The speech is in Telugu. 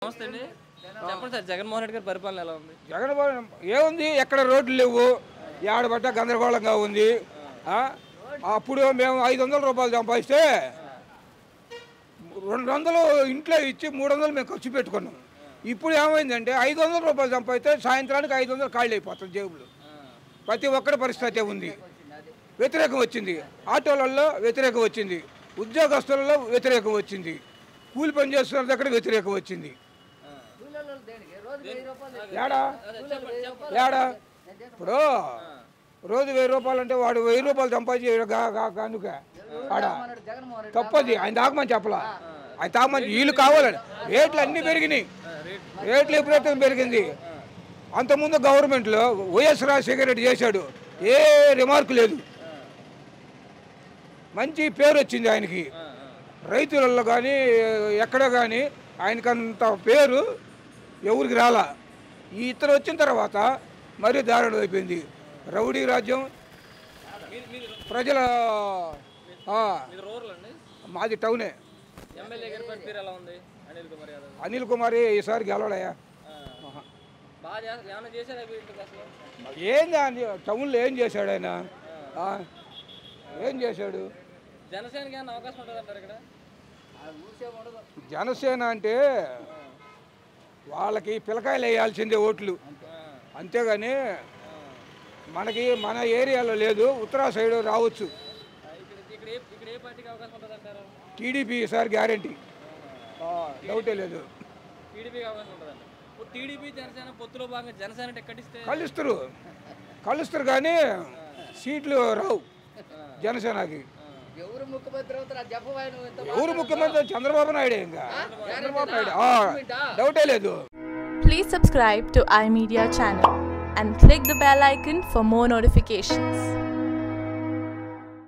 నమస్తే అండి. చెప్పండి సార్, జగన్మోహన్ రెడ్డి గారి పరిపాలన ఎలా ఉంది? జగన్మోహన్ ఏముంది, ఎక్కడ రోడ్లు లేవు, ఏడబట్ట గందరగోళంగా ఉంది. అప్పుడు మేము 500 రూపాయలు సంపాదిస్తే 200 ఇంట్లో ఇచ్చి 300 మేము ఖర్చు పెట్టుకున్నాం. ఇప్పుడు ఏమైందంటే 500 రూపాయలు సంపాదిస్తే సాయంత్రానికి 500 ఖాళీ అయిపోతుంది జేబులు. ప్రతి ఒక్కరి పరిస్థితి ఉంది. వ్యతిరేకం వచ్చింది, ఆటోలలో వ్యతిరేకం వచ్చింది, ఉద్యోగస్తులలో వ్యతిరేకం వచ్చింది, కూలి పని చేస్తున్న దగ్గర వ్యతిరేకం వచ్చింది. ఏడా ఏడా ఇప్పుడు రోజు 1000 రూపాయలు అంటే వాడు 1000 రూపాయలు సంపాదించి కనుక ఆడ తప్పది. ఆయన తాగమని చెప్పలా, ఆయన తాగమని వీళ్ళు కావాలని. రేట్లు అన్నీ పెరిగినాయి, రేట్లు విపరీతం పెరిగింది. అంతకుముందు గవర్నమెంట్లో వైఎస్ రాజశేఖర రెడ్డి చేశాడు, ఏ రిమార్కు లేదు. మంచి పేరు వచ్చింది ఆయనకి, రైతులలో కానీ ఎక్కడ కానీ ఆయనకంత పేరు ఎవరికి రాలా. ఈ ఇతను వచ్చిన తర్వాత మరీ దారుణం అయిపోయింది. రౌడీ రాజ్యం, ప్రజల మాది టౌనే. అనిల్ కుమార్ ఈసారి గెలవడయా. ఏంది టౌన్లో ఏం చేశాడు ఆయన? ఏం చేశాడు? జనసేన అంటే వాళ్ళకి పిలకాయలు వేయాల్సిందే ఓట్లు, అంతేగాని మనకి మన ఏరియాలో లేదు. ఉత్తరా సైడ్ రావచ్చు. టీడీపీ ఈసారి గ్యారంటీ, డౌటే లేదు. కలుస్తారు కానీ సీట్లు రావు జనసేనకి. ఎవరు ముఖ్యమంత్రి? చంద్రబాబు నాయుడు. ఇంకా చంద్రబాబు నాయుడు, డౌటే లేదు. Please subscribe to iMedia channel and click the bell icon for more notifications.